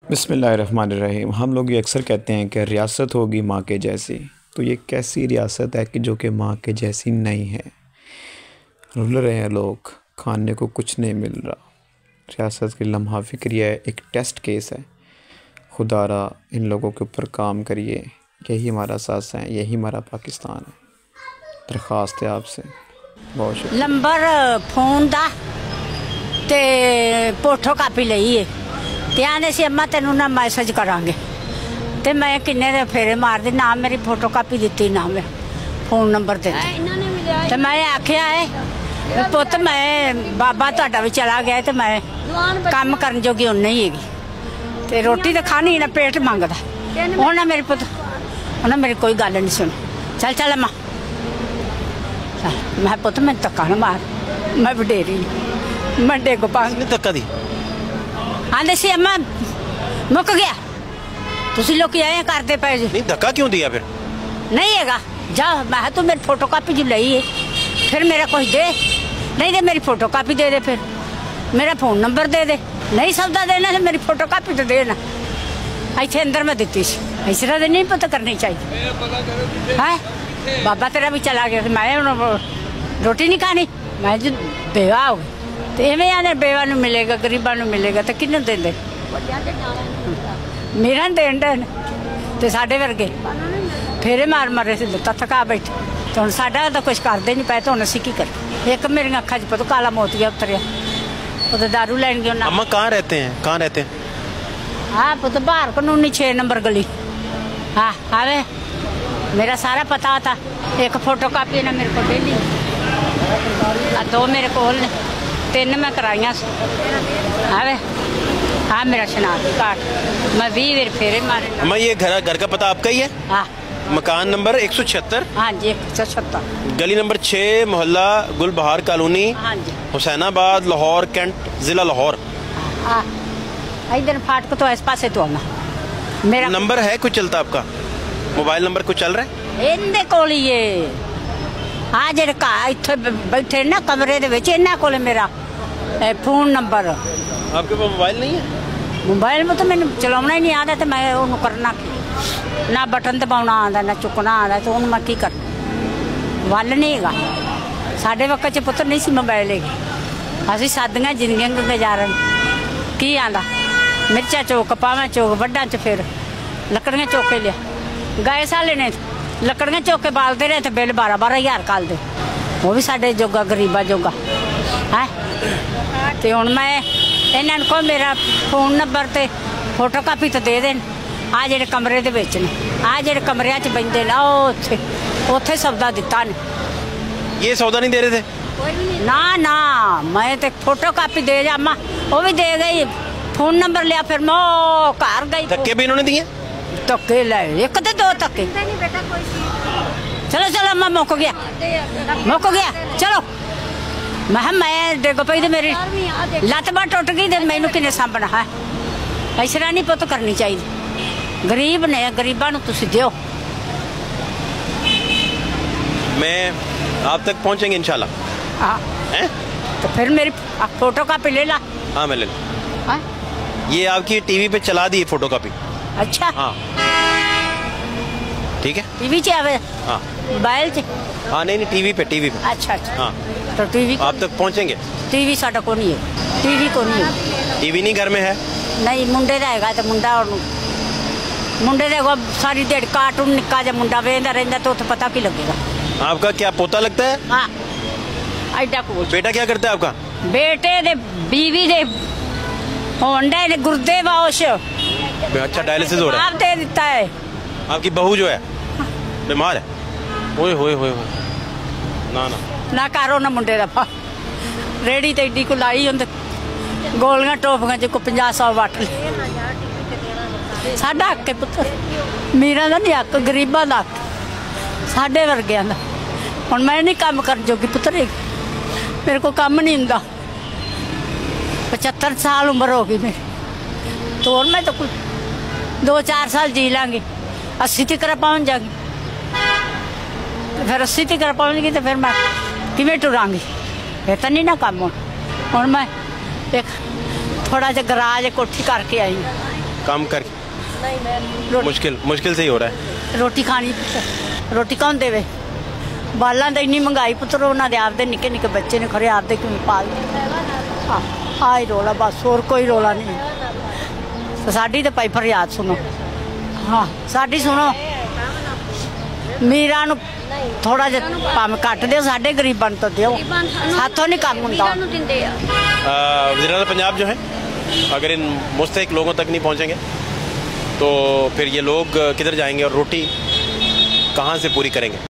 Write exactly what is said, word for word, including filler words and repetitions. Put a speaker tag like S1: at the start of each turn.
S1: बिस्मिल्लाहिर्रहमानिर्रहीम। हम लोग ये अक्सर कहते हैं कि रियासत होगी माँ के जैसी, तो ये कैसी रियासत है कि जो कि माँ के जैसी नहीं है। रुल रहे हैं लोग, खाने को कुछ नहीं मिल रहा। रियासत की लम्हा फ़िक्री है, एक टेस्ट केस है। खुदारा इन लोगों के ऊपर काम करिए। यही हमारा साथ है, यही हमारा पाकिस्तान है। दरख्वास्त है आपसे। बहुत शुक्रिया।
S2: नंबर फोन दा ते फोटो कापी लई है ते आने से अम्मा तेनू ना मैसेज करांगे ते मैं किन्ने दे फेरे मार दी ना मेरी फोटो कापी दिती ना मैं फोन नंबर दे ते मैं आख्या है पुत मैं बाबा तुहाडा भी चला गया ते मैं काम करन जोगी हुण नहीं हैगी ते रोटी तो खानी ना पेट मंगदा उन्हें मेरे पुत उन्हें मेरी कोई गल नहीं सुनी। चल चल अम्मा मैं पुत मैं धक्का ना मार मैं वडेरी मैं डेग पांग
S3: धक्का दी
S2: आंदे सी अम्मा मुक गया तुसी लोग आए करते पे
S3: नहीं धक्का क्यों दिया फिर
S2: नहीं हैगा जा मैं तू मेरी फोटो कापी जो लई है फिर मेरा कुछ दे नहीं दे मेरी फोटो कापी दे दे फिर मेरा फोन नंबर दे दे नहीं सौदा देना तो मेरी फोटो कापी तो देना इतने अंदर मैं दी सी इस तरह नहीं पता करनी चाहिए है बाबा तेरा भी चला गया मैं रोटी नहीं खानी मैं जो बेवा हो गई तो इवें आने बेवा नूं मिलेगा गरीबा नूं मिलेगा तो किन्नू देंदे मेरा देन देन ते साडे वर्गे फेरे मार मारे से लत्तां थका बैठे तो हुण साडा तो कुछ करदे नहीं पाए तो हुण असीं की करें। एक मेरी अखां च पता काला मोतिया उतरिया वो दारू लैन गया।
S3: अम्मा कहाँ रहते हैं कहाँ रहते हैं?
S2: हाँ पुत बाहर कानूनी छे नंबर गली। हाँ आवे मेरा सारा पता था। एक फोटो कापी ने मेरे को दे ली दो मेरे को तीन मैं कराइया आवे हाँ मेरा शनाख्ती कार्ड मैं भी मेरे फेरे मारे।
S3: अम्मा ये घर घर का पता आपका ही है?
S2: हाँ
S3: मकान नंबर एक सौ छिहत्तर।
S2: हाँ जी एक सौ छहत्तर
S3: गली नंबर छः मोहल्ला गुलबहार कॉलोनी
S2: हाँ जी
S3: हुसैनाबाद लाहौर कैंट जिला लाहौर।
S2: हाँ इधर फाटक तो इस पासे तो आना मेरा
S3: नंबर है कुछ चलता आपका मोबाइल नंबर कुछ चल रहा है
S2: इनके कोल ही है। हाँ जेडे इत्थे बैठे ना कमरे दे विच इन्हां कोल मेरा फोन नंबर।
S3: आपके पास मोबाइल नहीं है?
S2: मोबाइल में तो मैंने चलाना ही नहीं आता तो मैं उन्होंने करना ना बटन दबाना आता ना चुकना आता तो उन्होंने मैं की करना वल नहीं हैगा साढ़े वक्त च पुत्र नहीं सी मोबाइल है असी सादियां जिंदगियां गुजारन की आंदा मिर्चा चौक पावा चौक वड्डा च फिर लकड़ियां चौके लिया गए साले ने लकड़ियां चौके बालते रहे तो बिल बारह बारह हजार काल दे वो भी साढ़े जोगा गरीबा जोगा है तो हूँ मैं इन्होंने को मेरा फोन नंबर ते फोटो कापी तो दे देन आ जेडे कमरे दे विच ने आ जेडे कमरिया च बंदे ने उत्थे उत्थे सौदा दिता ने
S3: ये सौदा नहीं दे रहे थे
S2: ना ना मैं तो फोटो कापी दे जा अम्मा वो भी दे गई फोन नंबर लिया फिर मैं घर गई
S3: धक्के भी इन्होंने दिए
S2: धक्के ले एक तो दो धक्के चलो चलो अम्मा मुक गया मुक गया चलो मैं मैं डिग पई तो मेरी लत्त बांह टुट गई तो मैनू किन्ने सांभना है इस तरह नहीं पुत करनी चाहिए गरीब ने गरीबा नूं तुसीं दिओ।
S3: मैं आप तक पहुंचेंगे इंशाल्लाह।
S2: हाँ
S3: हैं
S2: तो फिर मेरी फोटो कापी ले ला।
S3: हाँ मैं ले लूँ। ये आपकी टीवी पे चला दी फोटो कापी।
S2: अच्छा
S3: हाँ ठीक है
S2: टीवी च आवे
S3: हाँ
S2: मोबाइल च
S3: हाँ नहीं नहीं टीवी पे टीवी पे
S2: अच्छा अच्छा
S3: हाँ
S2: तो टीवी
S3: आप तक पहुंचेंगे।
S2: टीवी साडा को नहीं है टीवी को नहीं है
S3: टीवी नहीं घर में है
S2: नहीं मुंडे दा हैगा तो मुंडा मुंडे दे सारी दिहाड़ी कार्टून निक्का जिहा मुंडा वेंदा रहिंदा तो उत्थे पता की लगेगा।
S3: आपका क्या पोता लगता है?
S2: हाँ एडा कोल
S3: बेटा क्या करता है आपका?
S2: बेटे दे बीवी दे होंडे ने गुर्दे वाश
S3: अच्छा डायलिसिस हो रहा है।
S2: आप दे देता है।
S3: आपकी बहू जो है बीमार है? ओए होए होए ना ना
S2: ना करो ना मुंडे दा रेड़ी ते एडी को लाई होंदे गोलियां टोपियां च को पचास सौ वट साडा हक है पुत्र मीरा दा नहीं हक गरीबां दा साडे वर्गियां दा हुण मैं नहीं काम कर जोगी पुत्र मेरे को काम नहीं हुंदा पचहत्तर साल उम्र हो गई मेरी तो और मैं तो कुछ दो चार साल जी लांगी अस्सी तक पहुँच जागी फिर अस्सी तक पहुँच गई तो फिर मैं किवें टुरांगी फिर तो नहीं ना काम हुण मैं एक थोड़ा जहा गराज कोठी करके आई
S3: काम कर
S2: रोटी-
S3: मुश्किल मुश्किल से ही हो रहा है।
S2: ਰੋਟੀ ਖਾਣੀ ਪੁੱਤ ਰੋਟੀ ਕੌਣ ਦੇਵੇ ਬਾਲਾਂ ਦਾ ਇੰਨੀ ਮਹਿੰਗਾਈ ਪੁੱਤਰ ਉਹਨਾਂ ਦੇ ਆਪਦੇ ਨਿੱਕੇ ਨਿੱਕੇ ਬੱਚੇ ਨੇ ਖਰੇ ਆਪਦੇ ਕਿਵੇਂ ਪਾਲਦੇ ਹਾਂ ਆਹ ਹੀ ਰੋਲਾ ਬਸ ਹੋਰ ਕੋਈ ਰੋਲਾ ਨਹੀਂ ਤੇ ਸਾਡੀ ਤਾਂ ਭਾਈ ਫਰਿਆਦ ਸੁਣੋ ਹਾਂ ਸਾਡੀ ਸੁਣੋ ਮੀਰਾਂ ਨੂੰ ਥੋੜਾ ਜਿਹਾ ਭਾਵੇਂ ਘੱਟ ਦਿਓ ਸਾਡੇ ਗਰੀਬਾਂ ਨੂੰ ਤਾਂ ਦਿਓ ਸਾਥੋਂ ਨਹੀਂ ਕੰਮ ਹੁੰਦਾ
S3: वज़ीर-ए-आज़म पंजाब जो है अगर इन मुस्तहिक लोगों तक नहीं पहुंचेंगे तो फिर ये लोग किधर जाएंगे और रोटी कहाँ से पूरी करेंगे।